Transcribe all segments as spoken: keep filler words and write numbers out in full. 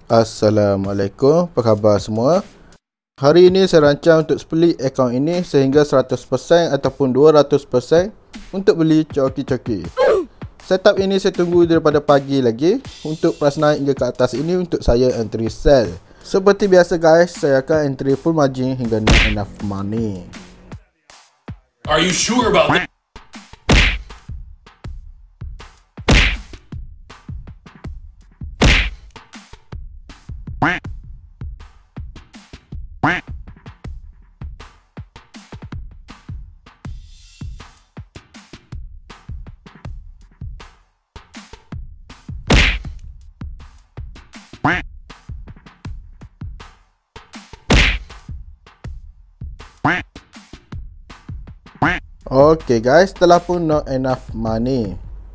Assalamualaikum, apa khabar semua? Hari ini saya rancang untuk split akaun ini sehingga seratus peratus ataupun dua ratus peratus untuk beli coki-coki. Setup ini saya tunggu daripada pagi lagi. Untuk price naik hingga ke atas ini untuk saya entry sell. Seperti biasa guys, saya akan entry full margin hingga not enough money. Are you sure about that? Okay guys, telah pun not enough money.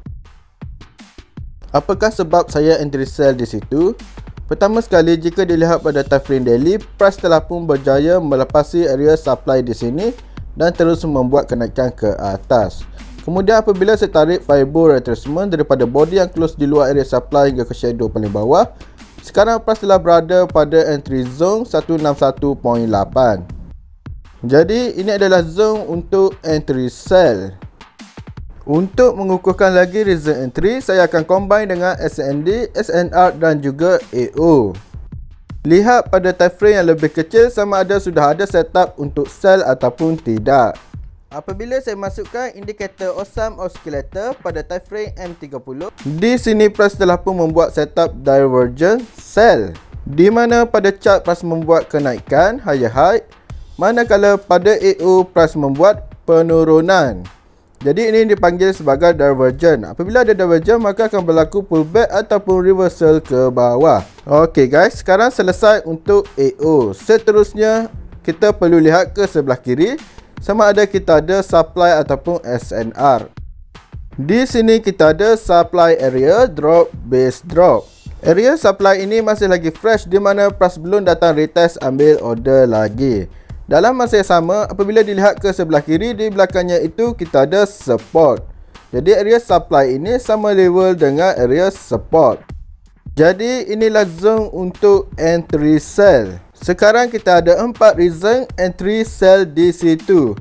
Apakah sebab saya entry sell di situ? Pertama sekali, jika dilihat pada time frame daily, price telah pun berjaya melepasi area supply di sini dan terus membuat kenaikan ke atas. Kemudian apabila saya tarik fiber retracement daripada body yang close di luar area supply hingga ke shadow paling bawah, sekarang price telah berada pada entry zone seratus enam puluh satu perpuluhan lapan. Jadi ini adalah zone untuk entry sell. Untuk mengukuhkan lagi reason entry, saya akan combine dengan S N D, S N R dan juga A O. Lihat pada time frame yang lebih kecil sama ada sudah ada setup untuk sell ataupun tidak. Apabila saya masukkan indikator Awesome Oscillator pada time frame M tiga puluh, di sini price telah pun membuat setup divergent sell, di mana pada chart price membuat kenaikan higher high, manakala pada A O price membuat penurunan. Jadi ini dipanggil sebagai divergent. Apabila ada divergent, maka akan berlaku pullback ataupun reversal ke bawah. Okey guys, sekarang selesai untuk A O. Seterusnya kita perlu lihat ke sebelah kiri sama ada kita ada supply ataupun S N R. Di sini kita ada supply area, drop, base drop. Area supply ini masih lagi fresh, di mana price belum datang retest ambil order lagi. Dalam masa yang sama, apabila dilihat ke sebelah kiri, di belakangnya itu kita ada support. Jadi area supply ini sama level dengan area support. Jadi inilah zone untuk entry sell. Sekarang kita ada empat reason entry sell di situ,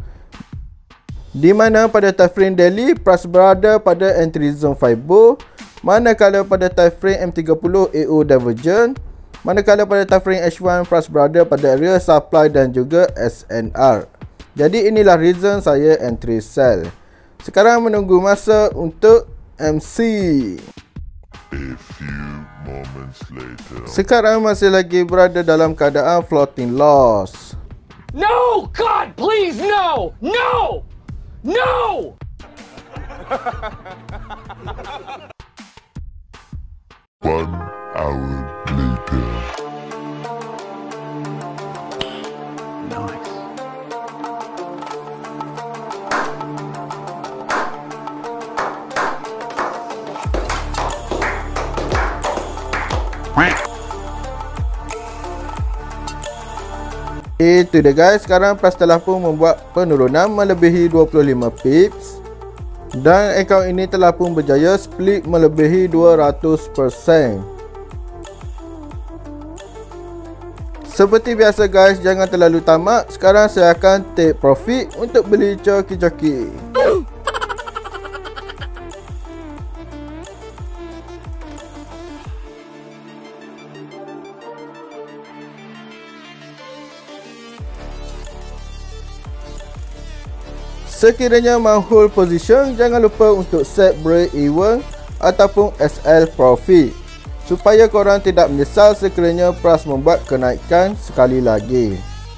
di mana pada time frame daily price berada pada entry zone fiber, manakala pada time frame M tiga puluh A O divergent, manakala pada time frame H one price berada pada area supply dan juga S N R. Jadi inilah reason saya entry sell. Sekarang menunggu masa untuk M C. A few moments later. Sekarang masih lagi berada dalam keadaan floating loss. No! God, please, no! No! No! One hour later. Nice. Itu dia guys, sekarang price telah pun membuat penurunan melebihi dua puluh lima pips. Dan akaun ini telah pun berjaya split melebihi dua ratus peratus. Seperti biasa guys, jangan terlalu tamak. Sekarang saya akan take profit untuk beli coki-coki. Sekiranya mau hold position, jangan lupa untuk set break even ataupun S L profit, supaya korang tidak menyesal sekiranya price membuat kenaikan sekali lagi.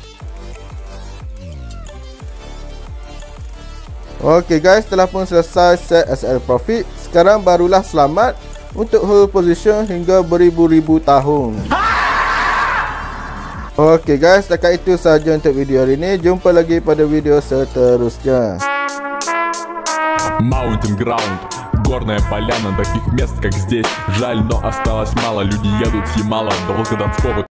Ok guys, telah pun selesai set S L profit. Sekarang barulah selamat untuk hold position hingga beribu-ribu tahun. Ok guys, setakat itu sahaja untuk video hari ini. Jumpa lagi pada video seterusnya. Mountain Ground, горная поляна, таких мест как здесь жаль, но осталось мало. Люди едут с Ямала до Волгодонского.